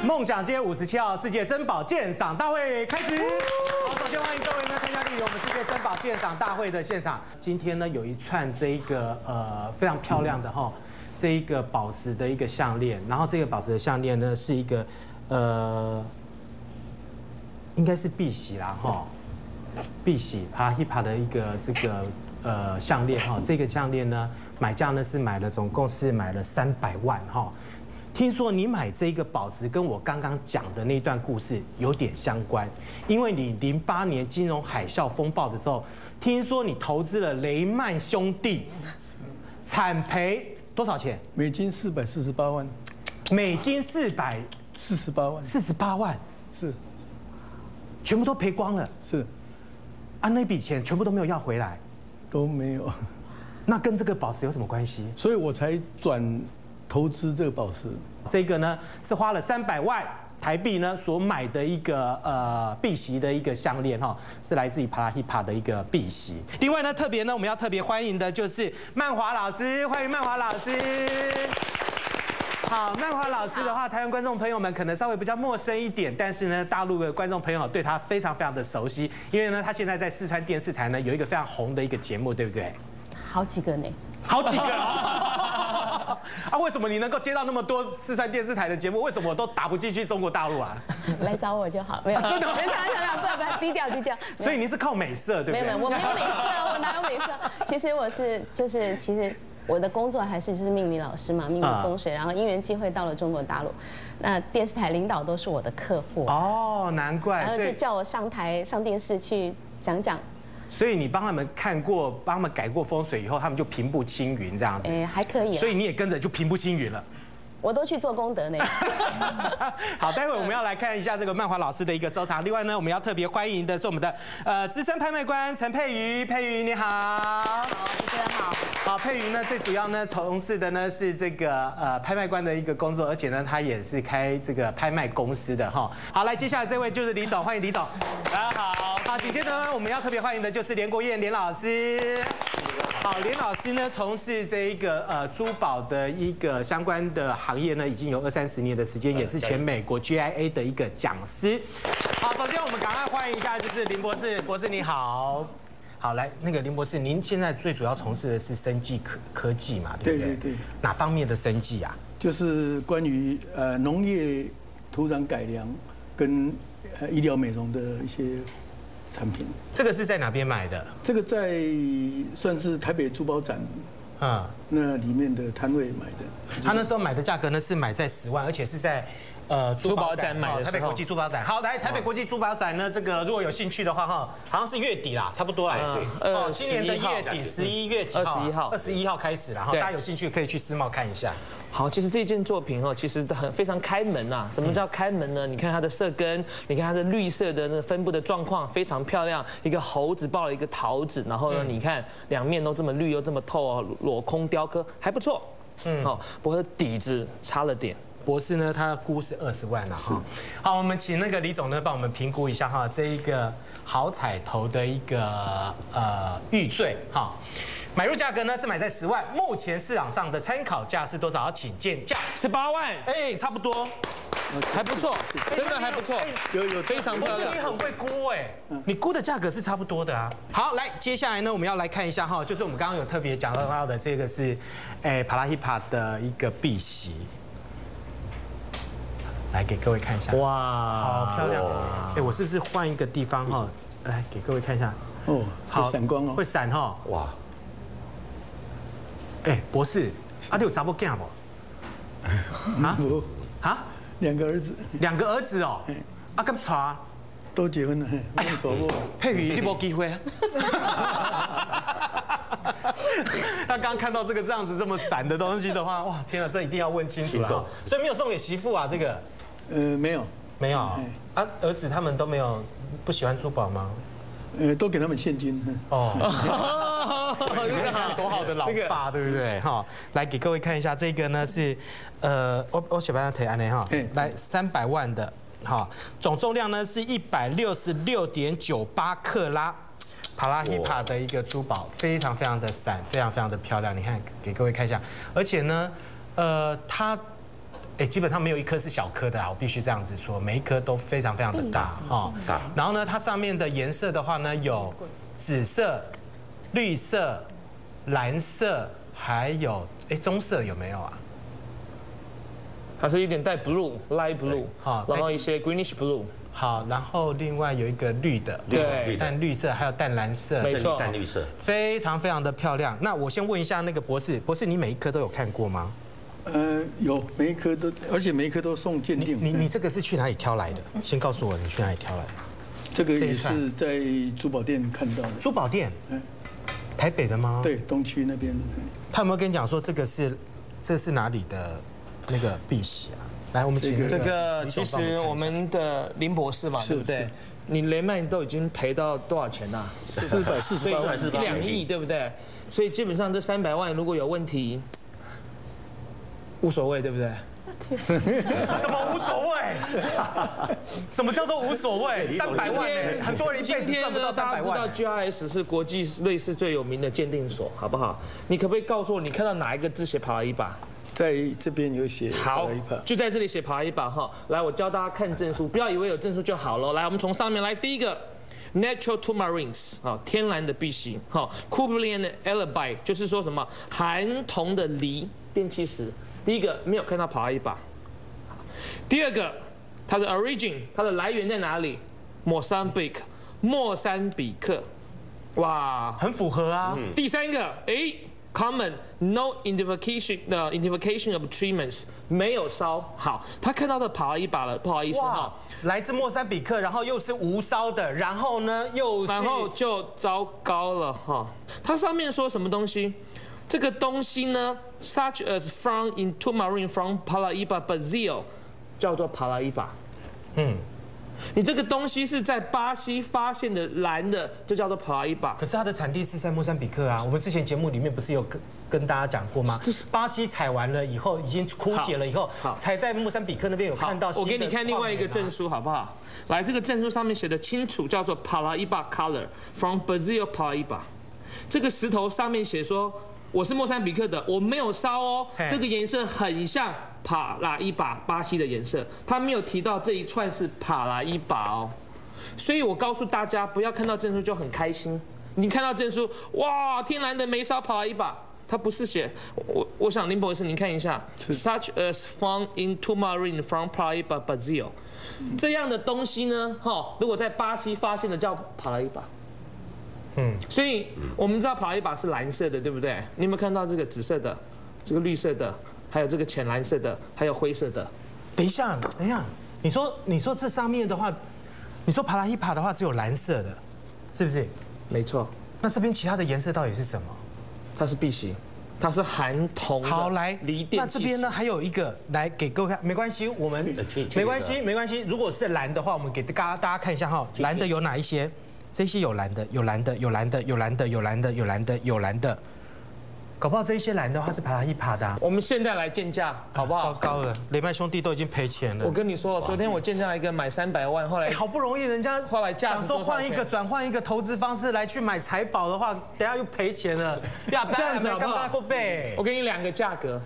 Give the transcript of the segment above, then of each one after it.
梦想街57号世界珍宝鉴赏大会开始。好，首先欢迎各位呢参加莅临我们世界珍宝鉴赏大会的现场。今天呢有一串这一个非常漂亮的哈，这一个宝石的一个项链，然后这个宝石的项链呢是一个应该是碧玺啦哈，碧玺Parahipa的一个这个项链哈，这个项链呢买价呢是总共是买了300万哈。听说你买这个宝石跟我刚刚讲的那段故事有点相关，因为你08年金融海啸风暴的时候，听说你投资了雷曼兄弟，惨赔多少钱？ 美金448万， 美金448万，48万是， 全部都赔光了。 是， 啊，那笔钱全部都没有要回来， 都没有。 那跟这个宝石有什么关系？ 所以我才转投资这个宝石。 这个呢是花了300万台币呢所买的一个碧玺的一个项链哈，是来自于Parahipa的一个碧玺。另外呢，特别呢我们要特别欢迎的就是曼华老师，欢迎曼华老师。好，曼华老师的话，台湾观众朋友们可能稍微比较陌生一点，但是呢，大陆的观众朋友对他非常非常的熟悉，因为呢，他现在在四川电视台呢有一个非常红的一个节目，对不对？ 好几个呢。 好几个啊！为什么你能够接到那么多四川电视台的节目？为什么我都打不进去中国大陆啊？ 来找我就好，没有真的，不，低调低调。 所以你是靠美色，对不对？ 没有，我没有美色，我哪有美色？其实我是其实我的工作还是就是命理老师嘛，命理风水，然后因缘际会到了中国大陆，那电视台领导都是我的客户。 哦，难怪。 然后就叫我上台上电视去讲。 所以你帮他们看过，帮他们改过风水以后，他们就平步青云这样子。 还可以。 所以你也跟着就平步青云了。 我都去做功德呢。 好，待会我们要来看一下这个曼华老师的一个收藏。另外呢，我们要特别欢迎的是我们的资深拍卖官陈佩瑜，佩瑜你好。 好，主持人好。 好，佩瑜呢最主要呢从事的呢是这个拍卖官的一个工作，而且呢他也是开这个拍卖公司的哈。好，来接下来这位就是李总，欢迎李总。大家好。好，紧接着呢我们要特别欢迎的就是连国燕连老师。好，连老师呢从事这一个珠宝的一个相关的行业呢，已经有20-30年的时间，也是全美国 GIA 的一个讲师。好，首先我们赶快欢迎一下，就是林博士，博士你好。好，来那个林博士，您现在最主要从事的是生技科技嘛，对不对？对。哪方面的生技啊？ 就是关于农业土壤改良跟医疗美容的一些产品。 这个是在哪边买的？ 这个在算是台北珠宝展那里面的摊位买的。 他那时候买的价格呢是买在10万，而且是在珠宝展买的台北国际珠宝展。好，来台北国际珠宝展呢，这个如果有兴趣的话哈，好像是月底啦，差不多啦。对。今年的月底11月几号？21号开始啦。大家有兴趣可以去世贸看一下。 好，其实这件作品其实非常开门啊。什么叫开门呢？你看它的色根，你看它的绿色的那分布的状况非常漂亮。一个猴子抱了一个桃子，然后呢，你看两面都这么绿又这么透哦，裸空雕刻还不错。不过底子差了点。 博士呢，他估是20万了哈。好，我们请那个李总呢帮我们评估一下哈，这一个好彩头的一个玉坠哈。买入价格呢是买在10万，目前市场上的参考价是多少？请见价 18万， 差不多， 还不错，真的还不错，有非常漂亮。 你很会估你估的价格是差不多的啊。好，来，接下来呢我们要来看一下哈，就是我们刚刚有特别讲到的这个是Parahipa 的一个碧玺，来给各位看一下。哇，好漂亮啊！我是不是换一个地方哈？来给各位看一下。 哦，好，闪光哦， 会闪哈。哇。博士，你有查某囝不？ 2个儿子。 2个儿子哦。敢查？ 都结婚了，没有查过。 佩瑜，你没机会。他刚看到这个这样子这么闪的东西的话，哇，天啊，这一定要问清楚了。所以没有送给媳妇啊，这个？ 没有。 没有啊？儿子他们都没有不喜欢珠宝吗？ 都给他们现金。 多好的老爸，对不对？哈，来给各位看一下，这个呢是我写把它提安内哈，来300万的，哈，总重量呢是166.98克拉，Parahipa的一个珠宝，非常非常的闪，非常非常的漂亮。你看，给各位看一下，而且呢，它基本上没有一颗是小颗的啊，我必须这样子说，每一颗都非常非常的大哦。 大。 然后呢，它上面的颜色的话呢，有紫色、绿色、蓝色，还有棕色有没有啊？ 它是一点带 blue、light blue， 好， 然后一些 greenish blue。 好，然后另外有一个绿的， 对， 淡绿色，还有淡蓝色， 没错， 淡绿色， 非常非常的漂亮。那我先问一下那个博士，你每一颗都有看过吗？ 有，每一颗都，而且每一颗都送鉴定。 你这个是去哪里挑来的？先告诉我你去哪里挑来的。 这个也是在珠宝店看到的。 珠宝店？台北的吗？ 对，东区那边。 他有没有跟你讲说这是哪里的那个碧玺啊？来，我们请这个其实我们的林博士嘛，对不对？你雷曼都已经赔到多少钱啦 ？448万 ，2亿，对不对？所以基本上这300万如果有问题，无所谓，对不对？ 什么无所谓？什么叫做无所谓？300万呢？很多人一辈子赚不到300万。 大家知道 GRS 是国际瑞士最有名的鉴定所，好不好？你可不可以告诉我，你看到哪一个字写帕拉伊巴？ 在这边有写， 好，就在这里写帕拉伊巴哈。来，我教大家看证书，不要以为有证书就好了。来，我们从上面来，第一个 natural tourmalines 啊，天然的碧玺，好 ，Cuprian elabite 就是说什么含铜的锂电气石。第一个没有看到帕拉伊巴，第二个它的 origin 它的来源在哪里？莫桑比克，哇， 很符合啊。 第三个common no identification of treatments 没有烧好，他看到的帕拉伊巴了，不好意思哈， 来自莫桑比克，然后又是无烧的，然后呢然后就糟糕了哈，它上面说什么东西？这个东西呢 ，such as found in tourmaline from Paraíba Brazil， 叫做帕拉伊巴。你这个东西是在巴西发现的蓝的，就叫做帕拉伊巴。 可是它的产地是在莫桑比克啊。我们之前节目里面不是有跟大家讲过吗？巴西采完了以后，已经枯竭了以后，才在莫桑比克那边有看到。 我给你看另外一个证书好不好？来，这个证书上面写的清楚，叫做帕拉伊巴 color from Brazil Paraíba。这个石头上面写说。我是莫桑比克的，我没有烧哦，这个颜色很像帕拉伊巴巴西的颜色，他没有提到这一串是帕拉伊巴哦，所以我告诉大家，不要看到证书就很开心，你看到证书，哇，天然的没烧帕拉伊巴，它不是写，我想林博士您看一下 ，such as found in tourmaline from Paraíba Brazil， 这样的东西呢，如果在巴西发现的叫帕拉伊巴。所以我们知道帕拉伊巴是蓝色的，对不对？你有没有看到这个紫色的、这个绿色的，还有这个浅蓝色的，还有灰色的？ 等一下，你说这上面的话，你说帕拉伊巴的话只有蓝色的，是不是？ 没错。 那这边其他的颜色到底是什么？ 它是碧玺，它是含铜的。 好，来， 锂电。 那这边呢还有一个，来给各位看，没关系，我们没关系。如果是蓝的话，我们给大家看一下哈，蓝的有哪一些？这些有蓝的，搞不好这一些蓝的话是帕拉伊巴的。 我们现在来鉴价，好不好？ 糟糕了，雷曼兄弟都已经赔钱了。 我跟你说，昨天我见到一个买300万，后来好不容易人家后来价值想说转换一个投资方式来去买财宝的话，等下又赔钱了。 这样子好不好？我给你2个价格。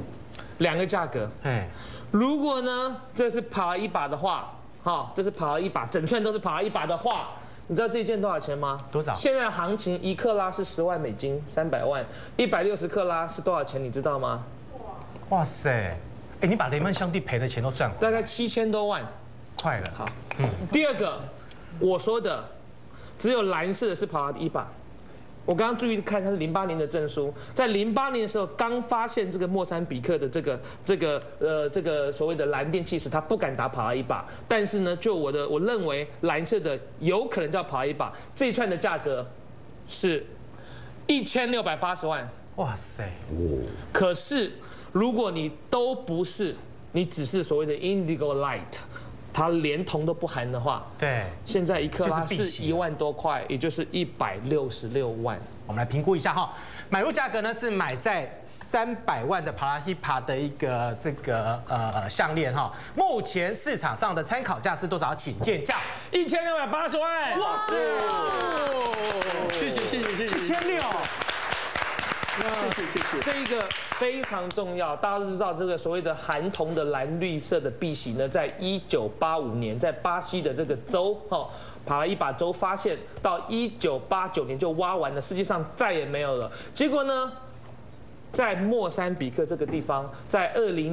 如果呢这是帕拉伊巴的话，这是帕拉伊巴，整串都是帕拉伊巴的话。你知道这一件多少钱吗？ 多少？ 现在的行情1克拉是10万美金，300万，160克拉是多少钱？你知道吗？ 哇塞！你把雷曼兄弟赔的钱都赚回来， 大概7000多万， 快了。 好，第二个，我说的只有蓝色的是帕拉伊巴。我刚刚注意看，它是08年的证书，在08年的时候刚发现这个莫桑比克的这个所谓的蓝电气石，它不敢打帕拉伊巴，但是呢，就我认为蓝色的有可能叫帕拉伊巴，这一串的价格是1680万。 哇塞！ 可是如果你都不是，你只是所谓的 indigo light。它连铜都不含的话， 对， 现在1克拉是1万多块，也就是166万。 我们来评估一下哈，买入价格呢是买在300万的帕拉伊巴的一个项链哈。目前市场上的参考价是多少？请见价 1680万。 哇塞！ 谢谢。1600。 谢谢。 这一个非常重要，大家都知道这个所谓的含铜的蓝绿色的碧玺呢，在1985年在巴西的这个州帕拉伊巴州发现，到1989年就挖完了，世界上再也没有了。结果呢，在莫桑比克这个地方，在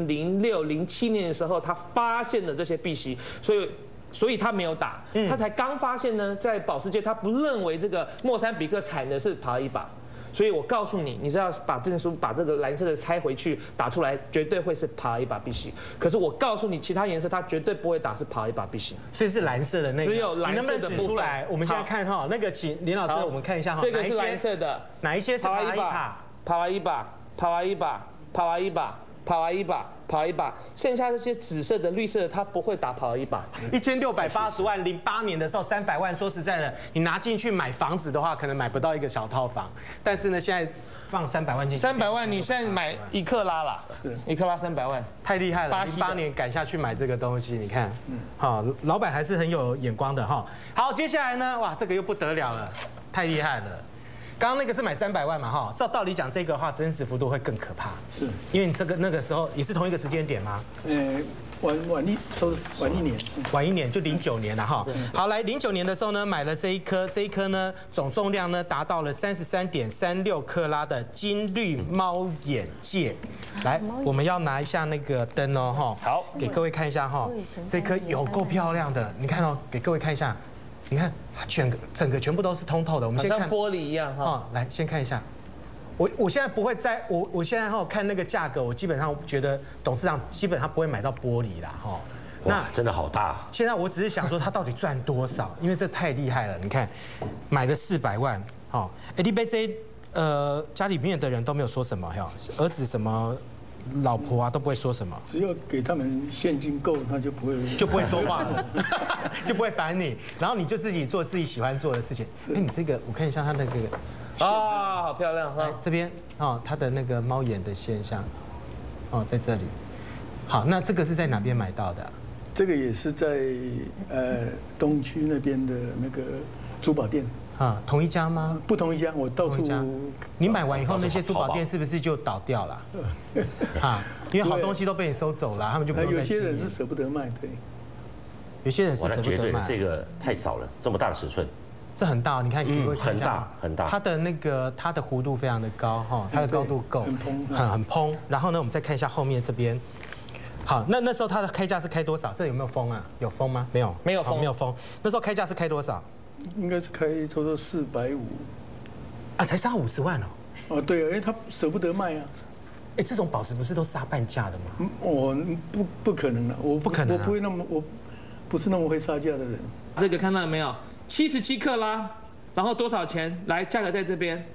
2006、07年的时候，他发现了这些碧玺，所以他没有打，他才刚发现呢，在保时捷他不认为这个莫桑比克产的是帕拉伊巴。所以我告诉你，你是要把证书把这个蓝色的拆回去打出来，绝对会是帕拉伊巴碧玺。可是我告诉你，其他颜色它绝对不会打是帕拉伊巴碧玺。 所以是蓝色的那个， 只有蓝色的部分。 你能不能指出来？我们现在看哈，那个请林老师，我们看一下哈， 这个是蓝色的， 哪一些是帕拉伊巴？ 帕拉伊巴，帕拉伊巴，帕拉伊巴，帕拉伊巴。帕拉伊巴，剩下这些紫色的、绿色的，它不会打帕拉伊巴。 1680万，08年的时候300万，说实在的，你拿进去买房子的话，可能买不到一个小套房。但是呢，现在放300万进去 ，300万，你现在买1克拉啦，是1克拉300万， 太厉害了。08年赶下去买这个东西，你看，好，老板还是很有眼光的哈。好，接下来呢，哇，这个又不得了了，太厉害了。刚刚那个是买300万嘛，哈，照道理讲，这个的话真实幅度会更可怕， 是因为你这个那个时候也是同一个时间点吗？ 晚一年， 晚一年就09年了哈。好，来09年的时候呢，买了这一颗呢总重量呢达到了33.36克拉的金绿猫眼戒。来，我们要拿一下那个灯哦，哈，好，给各位看一下哈，这颗有够漂亮的，你看哦，给各位看一下。你看，它整个全部都是通透的。我们先看， 像玻璃一样哈。 来，先看一下。我现在不会我现在看那个价格，我基本上觉得董事长基本上不会买到玻璃啦，哈。 那真的好大。 现在我只是想说，他到底赚多少？因为这太厉害了。你看，买了400万，好，ADBC 家里面的人都没有说什么哈，儿子什么。老婆啊都不会说什么， 只要给他们现金够，他就不会说话了，就不会烦你，然后你就自己做自己喜欢做的事情。哎，你这个我看一下它那个啊，好漂亮哈！ 这边哦，它的那个猫眼的现象，哦，在这里。好，那这个是在哪边买到的？ 这个也是在东区那边的那个珠宝店。 啊，同一家吗？ 不同一家，我到处。 你买完以后，那些珠宝店是不是就倒掉了？啊，因为好东西都被你收走了，他们就不用再。 有些人是舍不得卖，对。 有些人是舍不得卖。 这个太少了，这么大的尺寸。 这很大，你看， 很大很大。 它的那个它的弧度非常的高哈，它的高度够，很蓬。然后呢，我们再看一下后面这边。好，那时候它的开价是开多少？这有没有封啊？有封吗？没有， 没有封， 没有封。那时候开价是开多少？ 应该是开差不多450， 啊，才350万哦。 哦，对啊，因为他舍不得卖啊。 哎，这种宝石不是都杀半价的吗？ 我不可能的，我不可能，我不会那么，我不是那么会杀价的人。 这个看到了没有？77克拉，然后多少钱？来，价格在这边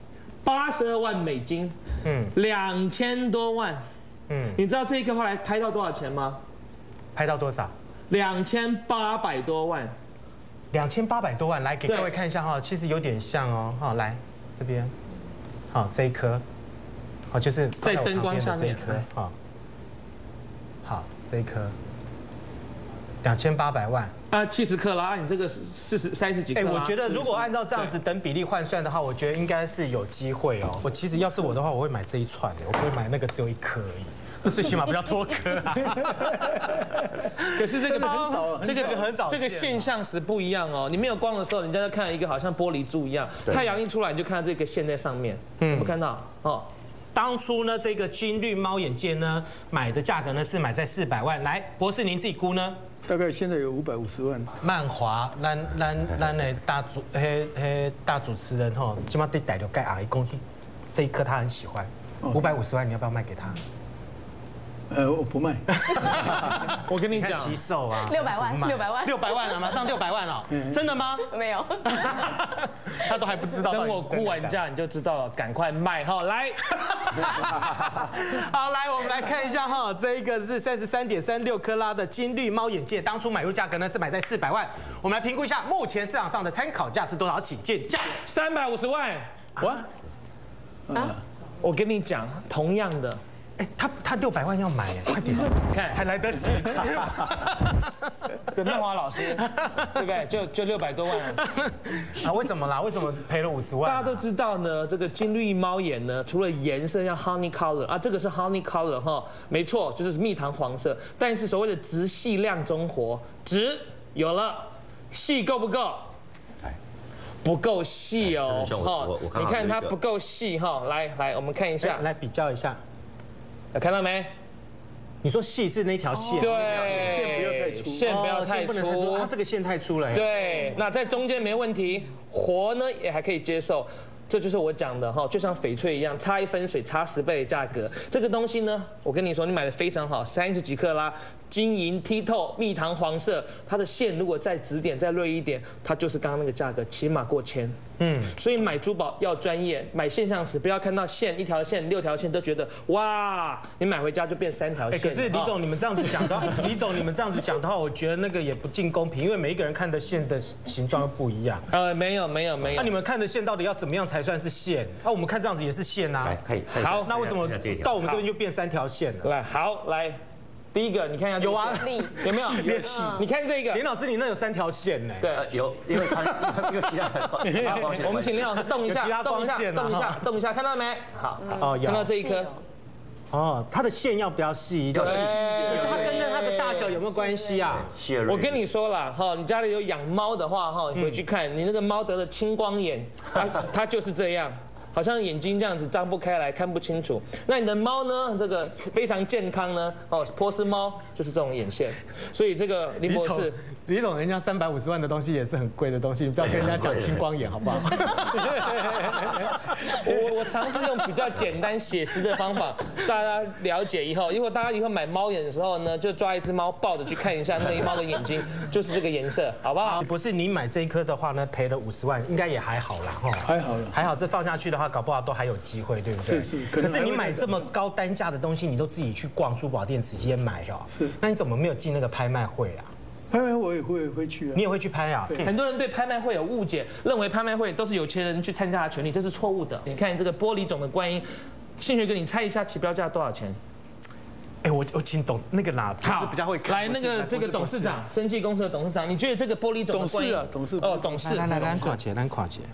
，82万美金，2000多万，你知道这一颗后来拍到多少钱吗？ 拍到多少 ？2800多万。 2800多万，来给各位看一下哈，其实有点像哦，好，来这边，好这一颗，好就是在灯光下面这一颗，好这一颗，2800万啊，70克拉，你这个30几克拉。 我觉得如果按照这样子等比例换算的话，我觉得应该是有机会哦。我其实要是我的话，我会买这一串的，我不会买那个只有1颗而已。最起码不要多颗啊！ 可是这个很少，这个很少， 这个现象是不一样哦。你没有光的时候，人家就看到一个好像玻璃珠一样，太阳一出来，你就看到这个线在上面，有看到哦。 当初呢，这个金绿猫眼戒呢，买的价格呢是买在400万。来，博士您自己估呢？ 大概现在有550万。 漫华，咱的大主持人吼，今麦对逮了盖阿姨公这一颗他很喜欢，550万，你要不要卖给他？ 我不卖。 我跟你讲， 奇兽啊 ，600万 ，600万了，马上600万了，真的吗？ 没有， 他都还不知道。 等我估完价你就知道了，赶快卖哈！来， 好，来我们来看一下哈，这一个是33.36克拉的金绿猫眼戒，当初买入价格呢是买在400万，我们来评估一下目前市场上的参考价是多少，请见价 ，350万。 哇！ 我跟你讲，同样的。 哎，他600万要买，快点， 看还来得及。 对，曼华老师，对不对？就600多万啊？为什么啦？为什么赔了50万？ 大家都知道呢，这个金绿猫眼呢，除了颜色像 honey color 啊，这个是 honey color 哈，没错，就是蜜糖黄色。但是所谓的直细亮中活，直有了，细够不够？不够细哦，哈，你看它不够细哈，来，我们看一下， 来比较一下， 有看到没？ 你说细是那条线， 对， 线不要太粗， 线不要太粗， 它这个线太粗了。 对，那在中间没问题，活呢也还可以接受。这就是我讲的哈，就像翡翠一样，差1分水差10倍的价格。这个东西呢，我跟你说，你买的非常好，30几克拉，金银剔透，蜜糖黄色，它的线如果再直点再锐一点，它就是刚刚那个价格，起码过1000。所以买珠宝要专业，买现象石不要看到线1条线6条线都觉得哇，你买回家就变3条线。 可是李总你们这样子讲的，李总你们这样子讲的话，我觉得那个也不尽公平，因为每一个人看的线的形状又不一样。 没有。 那你们看的线到底要怎么样才算是线？那我们看这样子也是线啊。 来看， 好， 那为什么到我们这边就变3条线了？ 来，好来。第一个，你看一下， 有啊， 有没有？ 越细。 你看这个， 林老师，你那有3条线呢？ 对， 有，因为其他我们请林老师动一下，动一下，看到没？好， 哦， 看到这一颗。 哦，它的线要比较细一点，它跟它的大小有没有关系啊？ 我跟你说了哈，你家里有养猫的话哈，你回去看，你那个猫得了青光眼，它就是这样。好像眼睛这样子张不开来，看不清楚。那你的猫呢？这个非常健康呢。哦，波斯猫就是这种眼线。所以这个林博士， 李总，人家350万的东西也是很贵的东西，你不要跟人家讲青光眼好不好？ 我尝试用比较简单写实的方法，大家了解以后，如果大家以后买猫眼的时候呢，就抓一只猫抱着去看一下那一猫的眼睛，就是这个颜色，好不好？ 不是你买这一颗的话呢，赔了50万，应该也还好啦，哈， 还好了， 还好，这放下去的话。搞不好都还有机会，对不对？ 是。 可是你买这么高单价的东西，你都自己去逛珠宝店直接买哦。 是。 那你怎么没有进那个拍卖会啊？ 拍卖我也会去啊。 你也会去拍啊？ 很多人对拍卖会有误解，认为拍卖会都是有钱人去参加的权利，这是错误的。你看这个玻璃种的观音，信学哥，你猜一下起标价多少钱？ 哎，我请董那个哪，他是比较会看。 来，那个这个董事长，生技公司的董事长，你觉得这个玻璃种的观音？ 董事哦，董事。 来，垮姐。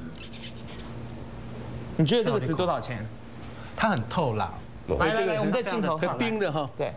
你觉得这个值多少钱？ 它很透啦。 来，我们在镜头上。 很冰的哈。 对。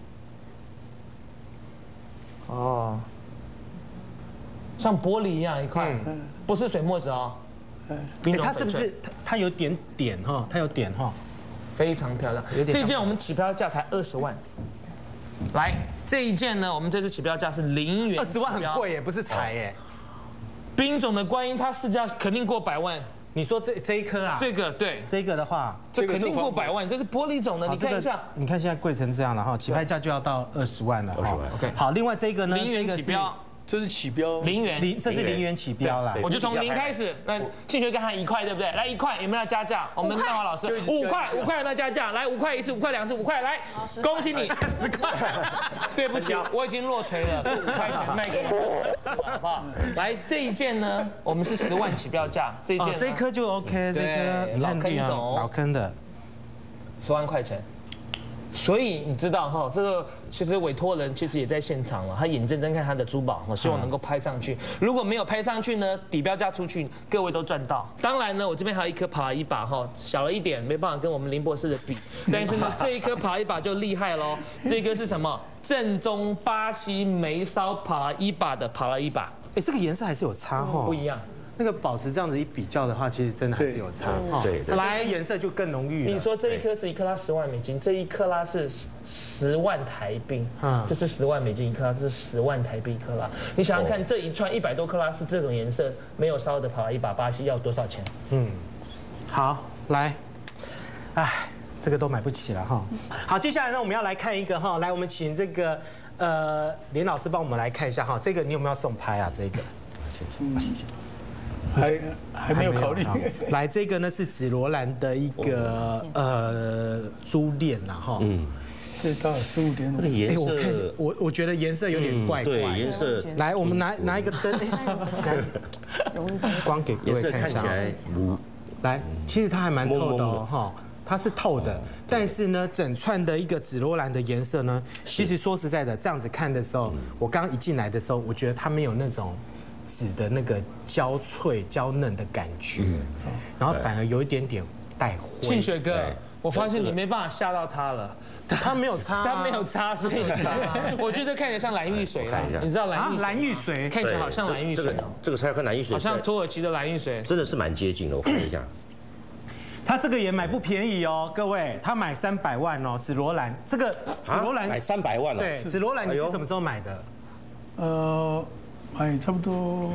哦。像玻璃一样一块，不是水墨子哦。 它是不是它有点哈？它有点哈。 非常漂亮。这一件我们起标价才20万。来，这一件呢，我们这次起标价是0元。 20万很贵耶，不是才耶。 冰种的观音，它市价肯定过100万。 你说这一颗啊？ 这个对， 这个的话， 这肯定过100万，这是玻璃种的，你看一下。 你看现在贵成这样了哈，起拍价就要到20万了。 20万 ，OK。 好，另外这个呢 ，0元起标。 这是起标 0元， 这是0元起标啦。 我就从0开始。那庆学跟他1块，对不对？来1块，有没有要加价？我们曼华老师5块有没有加价？来5块1次，5块2次，5块来，恭喜你10块。对不起，我已经落锤了，5块钱卖给你，好不好？来这一件呢，我们是10万起标价，这一件这一颗就 OK， 这颗老坑种， 老坑的 10万块钱。所以你知道哈，这个其实委托人其实也在现场了，他眼睁睁看他的珠宝，我希望能够拍上去。如果没有拍上去呢，底标价出去，各位都赚到。当然呢，我这边还有一颗帕拉伊巴哈，小了一点，没办法跟我们林博士的比。但是呢，这一颗帕拉伊巴就厉害喽。这个是什么？正宗巴西梅烧帕拉伊巴的帕拉伊巴。 哎，这个颜色还是有差哈， 不一样。 那个宝石这样子一比较的话，其实真的还是有差。 对， 来颜色就更浓郁了。 你说这一颗是1克拉10万美金，这1克拉是10万台币，这是10万美金1克拉，这是10万台币1克拉。你想想看，这一串100多克拉是这种颜色，没有烧的帕拉伊巴巴西要多少钱？ 好，来，哎，这个都买不起了哈。好，接下来呢，我们要来看一个哈，来，我们请这个连老师帮我们来看一下哈，这个你有没有要送拍啊？这个， 还没有考虑。 来，这个呢是紫罗兰的一个珠链啦哈。 这大概15点5。 那个颜色， 我觉得颜色有点怪怪。 对，颜色。 来，我们拿一个灯，光给各位看一下。 颜色看起来来，其实它还蛮透的哦哈。 它是透的，但是呢，整串的一个紫罗兰的颜色呢，其实说实在的，这样子看的时候，我刚刚一进来的时候，我觉得它没有那种紫的那个焦脆、娇嫩的感觉，然后反而有一点点带灰。 庆雪哥，我发现你没办法吓到他了。 它没有擦， 它没有擦，所以我觉得看起来像蓝玉水啦。你知道蓝玉水看起来好像蓝玉水， 这个才跟蓝玉水好像土耳其的蓝玉水， 真的是蛮接近的。我看一下， 他这个也买不便宜哦，各位，他买300万哦，紫罗兰这个紫罗兰买300万了。 对，紫罗兰你是什么时候买的？ 买差不多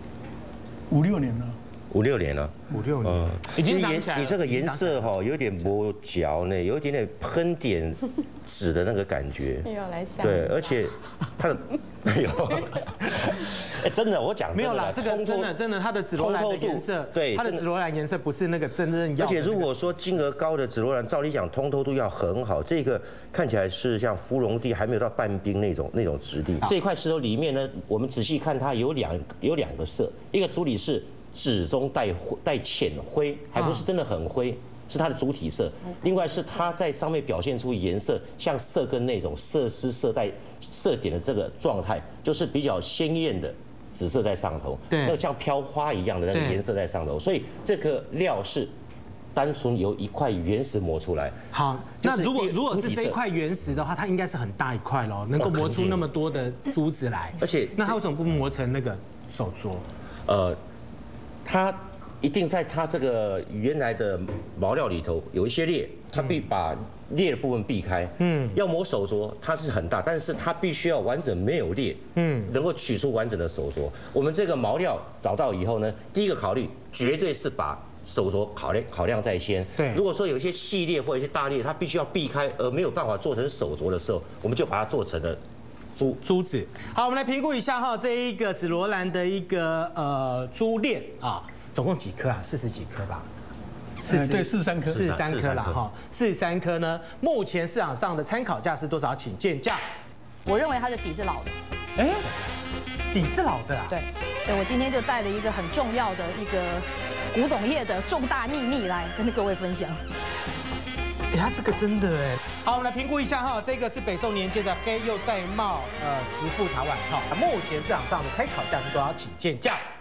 5、6年了。 5、6年了 ，5、6年， 已经长起来了。 你这个颜色哈，有点磨嚼呢，有一点点喷点紫的那个感觉。 又要来吓。 对，而且它的，哎呦，哎，真的，我讲没有啦，这个真的，它的紫罗兰的颜色，对，它的紫罗兰颜色不是那个真正要。 而且如果说金额高的紫罗兰，照理讲通透度要很好，这个看起来是像芙蓉地，还没有到半冰那种质地。这块石头里面呢，我们仔细看它有两个色，一个主体是紫中带浅灰，还不是真的很灰，是它的主体色。另外是它在上面表现出颜色像色根那种色丝色带色点的这个状态，就是比较鲜艳的紫色在上头， 对， 那个像飘花一样的那个颜色在上头，所以这个料是单纯由一块原石磨出来。 好，那如果是这一块原石的话，它应该是很大一块咯，能够磨出那么多的珠子来。 而且， 那它为什么不磨成那个手镯？ 它一定在它这个原来的毛料里头有一些裂，它必把裂的部分避开。要磨手镯，它是很大，但是它必须要完整没有裂，能够取出完整的手镯。我们这个毛料找到以后呢，第一个考虑绝对是把手镯考量在先。 对， 如果说有一些细裂或者一些大裂，它必须要避开，而没有办法做成手镯的时候，我们就把它做成了珠子。好，我们来评估一下哈，这一个紫罗兰的一个珠链啊，总共几颗啊？40几颗吧。 对，43颗 ，43颗啦哈，43颗呢，目前市场上的参考价是多少？请见价。 我认为它的底是老的。 哎，底是老的啊？ 对，所以我今天就带了一个很重要的一个古董业的重大秘密来跟各位分享。 哎，它这个真的哎。好，我们来评估一下哈，这个是北宋年间的黑釉玳瑁直腹茶碗哈，目前市场上的参考价是多少？请见价。